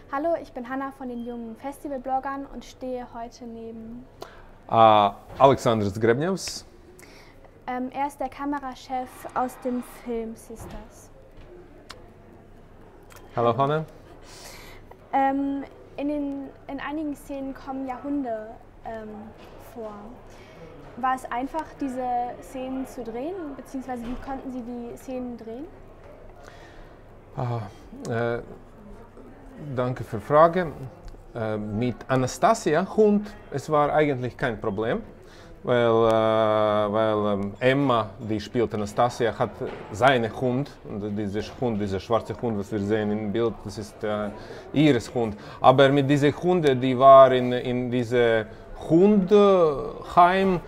Hallo, ich bin Hanna von den jungen Festivalbloggern und stehe heute neben Aleksandrs Grebņevs. Er ist der Kamerachef aus dem Film Sisters. Hallo Hanna. In einigen Szenen kommen ja Hunde vor. War es einfach, diese Szenen zu drehen, beziehungsweise wie konnten Sie die Szenen drehen? Danke für die Frage. Mit Anastasia, Hund, es war eigentlich kein Problem, weil Emma, die spielt Anastasia, hat seinen Hund, und dieser schwarze Hund, was wir sehen im Bild, das ist ihres Hund. Aber mit diesen Hunden, die waren in diesem Hundheim,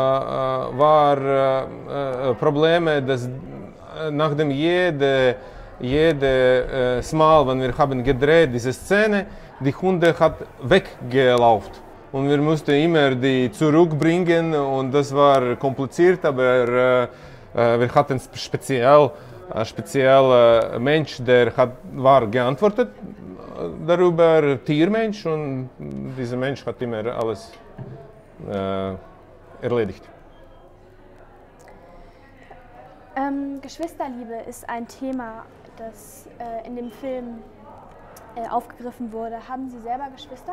war Probleme, dass nachdem jede Mal, wenn wir haben gedreht, diese Szene, die Hunde hat weggelaufen und wir mussten immer die zurückbringen und das war kompliziert, aber wir hatten einen speziellen Mensch, der war geantwortet darüber, Tiermensch, und dieser Mensch hat immer alles erledigt. Geschwisterliebe ist ein Thema, das in dem Film aufgegriffen wurde. Haben Sie selber Geschwister?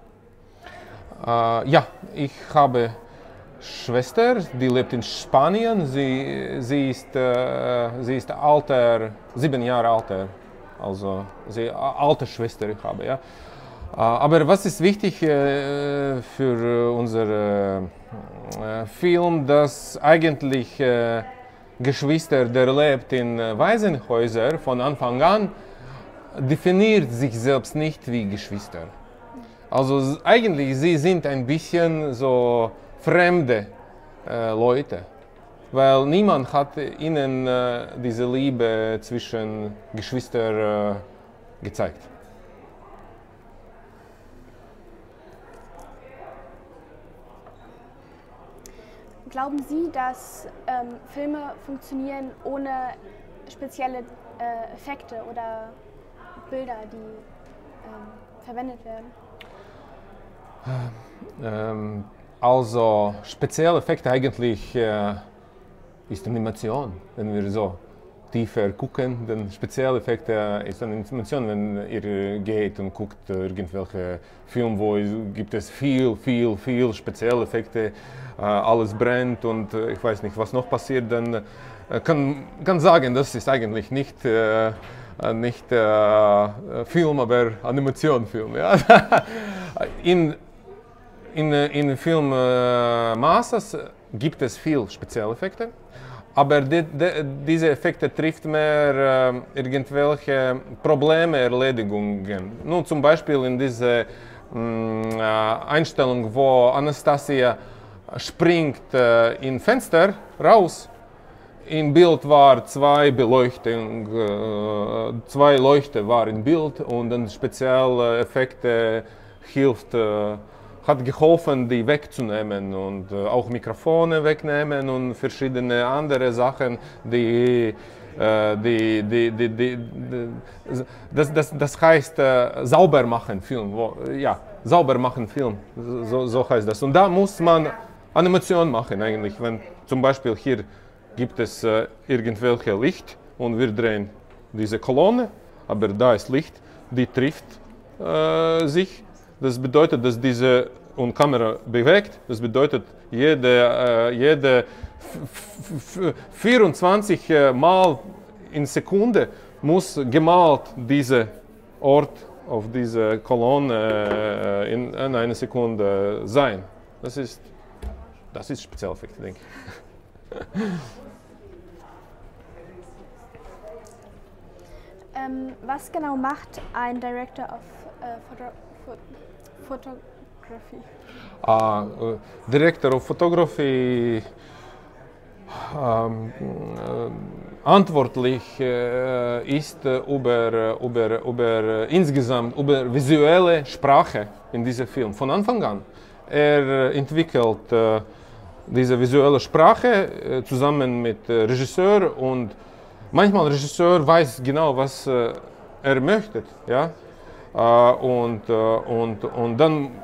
Ja, ich habe Schwester, die lebt in Spanien. Sie ist 7 Jahre älter, also sie alte Schwester ich habe. Ja. Aber was ist wichtig für unseren Film, dass eigentlich Geschwister, der lebt in Waisenhäusern von Anfang an, definiert sich selbst nicht wie Geschwister. Also eigentlich sie sind ein bisschen so fremde Leute, weil niemand hat ihnen diese Liebe zwischen Geschwistern gezeigt. Glauben Sie, dass Filme funktionieren ohne spezielle Effekte oder Bilder, die verwendet werden? Also spezielle Effekte eigentlich ist Animation, wenn wir so tiefer gucken, dann spezielle Effekte ist eine Animation, wenn ihr geht und guckt irgendwelche Filme, wo gibt es viel spezielle Effekte, alles brennt und ich weiß nicht, was noch passiert, dann kann sagen, das ist eigentlich nicht Film, aber Animationsfilm. Ja. In Film Maßes gibt es viel spezielle Effekte. Aber diese Effekte trifft mehr irgendwelche Problemerledigungen. Nun, zum Beispiel in dieser Einstellung, wo Anastasia springt in Fenster raus. Im Bild war zwei Leuchten waren im Bild und dann spezielle Effekte hat geholfen, die wegzunehmen und auch Mikrofone wegnehmen und verschiedene andere Sachen, das heißt sauber machen Film, ja, sauber machen Film, so heißt das. Und da muss man Animation machen eigentlich, wenn zum Beispiel hier gibt es irgendwelche Licht und wir drehen diese Kolonne, aber da ist Licht, die trifft sich. Das bedeutet, dass diese Kamera bewegt. Das bedeutet, jede 24 Mal in Sekunde muss gemalt dieser Ort auf diese Kolonne in einer Sekunde sein. Das ist Spezialeffekt, denke ich. Was genau macht ein Director of Photography? Director of Photography verantwortlich ist insgesamt über visuelle Sprache in diesem Film. Von Anfang an. Er entwickelt diese visuelle Sprache zusammen mit Regisseur und manchmal Regisseur weiß genau, was er möchte. Ja? und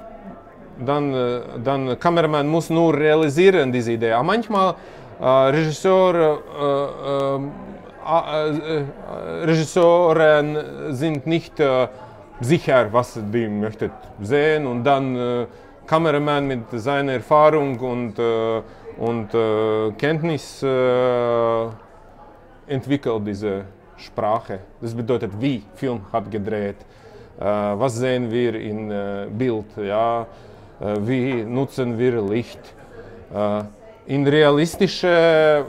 dann Kameramann muss nur realisieren diese Idee. Aber manchmal Regisseuren sind nicht sicher, was die möchten sehen, und dann Kameramann mit seiner Erfahrung und Kenntnis entwickelt diese Sprache. Das bedeutet, wie Film hat gedreht, was sehen wir in Bild, ja, wie nutzen wir Licht. In realistische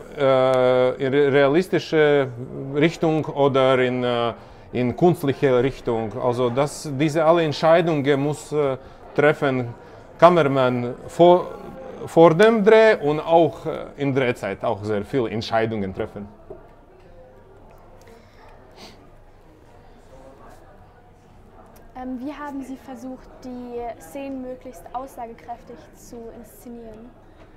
Richtung oder in künstliche Richtung. Also diese alle Entscheidungen muss treffen Kameramann vor dem Dreh und auch in Drehzeit auch sehr viele Entscheidungen treffen. Wie haben Sie versucht, die Szenen möglichst aussagekräftig zu inszenieren?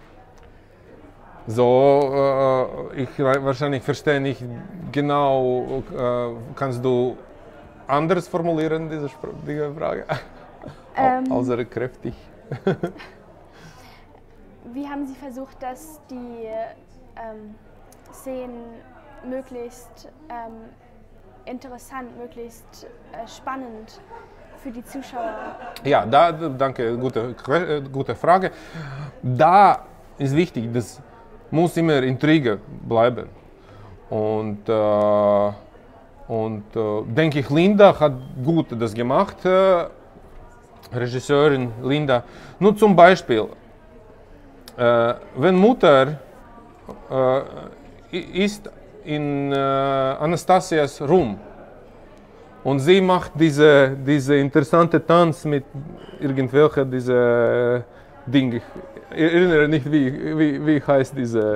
So, ich wahrscheinlich verstehe nicht genau, kannst du anders formulieren, diese Frage? Aussagekräftig. Wie haben Sie versucht, dass die Szenen möglichst interessant, möglichst spannend für die Zuschauer? Ja, danke, gute Frage. Da ist wichtig, das muss immer Intrige bleiben. Und denke ich, Linda hat gut das gemacht, Regisseurin Linda. Nur zum Beispiel, wenn Mutter ist in Anastasias Raum und sie macht diese interessante Tanz mit irgendwelchen diese Dinge. Ich erinnere nicht, wie heißt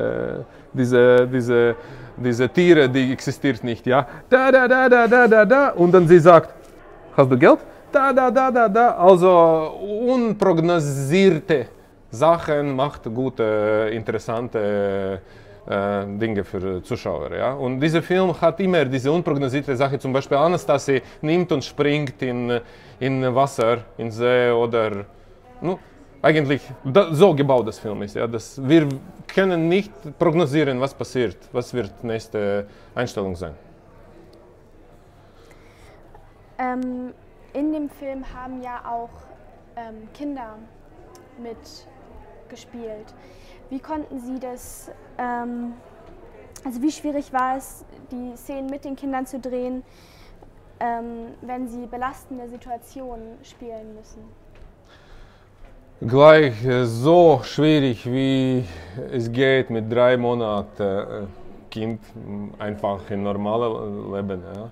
diese Tiere, die existiert nicht, ja. Da. Und dann sie sagt, hast du Geld? Da. Also unprognosierte Sachen macht gute, interessante Dinge für Zuschauer. Ja? Und dieser Film hat immer diese unprognosierte Sache, zum Beispiel Anastasia nimmt und springt in Wasser, in See oder eigentlich so gebaut das Film ist. Ja? Wir können nicht prognosieren, was passiert, was wird die nächste Einstellung sein. In dem Film haben ja auch Kinder mitgespielt. Wie konnten Sie das, also wie schwierig war es, die Szenen mit den Kindern zu drehen, wenn sie belastende Situationen spielen müssen? Gleich so schwierig, wie es geht mit 3 Monaten Kind einfach im normalen Leben. Ja?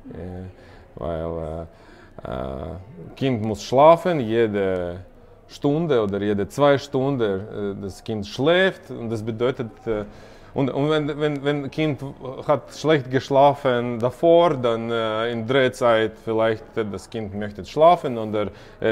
Weil Kind muss schlafen, jede Stunde oder jede 2 Stunden das Kind schläft, und das bedeutet, und wenn Kind hat schlecht geschlafen davor, dann in Drehzeit vielleicht das Kind möchte schlafen oder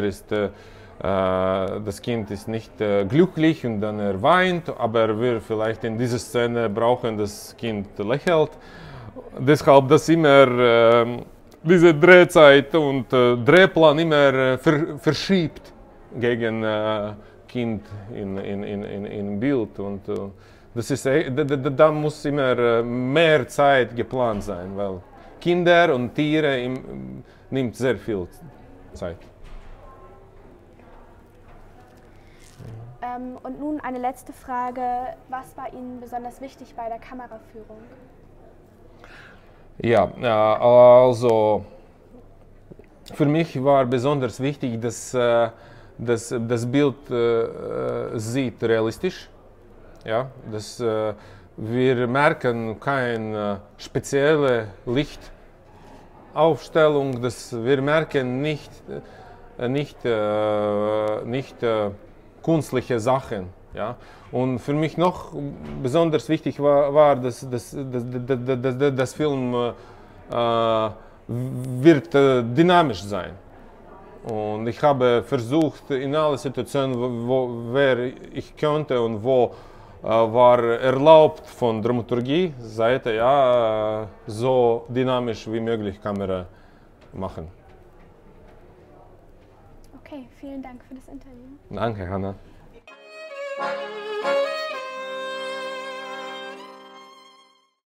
das Kind ist nicht glücklich und dann weint, aber wir vielleicht in dieser Szene brauchen, das Kind lächelt. Deshalb, dass immer diese Drehzeit und Drehplan immer verschiebt gegen Kind in Bild, und das ist, da muss immer mehr Zeit geplant sein, weil Kinder und Tiere nimmt sehr viel Zeit. Und nun eine letzte Frage, was war Ihnen besonders wichtig bei der Kameraführung? Ja, also für mich war besonders wichtig, dass das Bild sieht realistisch, ja, dass wir merken keine spezielle Lichtaufstellung, dass wir merken nicht künstliche Sachen, ja. Und für mich noch besonders wichtig war dass das Film wird dynamisch sein. Und ich habe versucht, in allen Situationen, wer ich könnte und wo war erlaubt von Dramaturgie-Seite, ja, so dynamisch wie möglich Kamera machen. Okay, vielen Dank für das Interview. Danke, Hanna.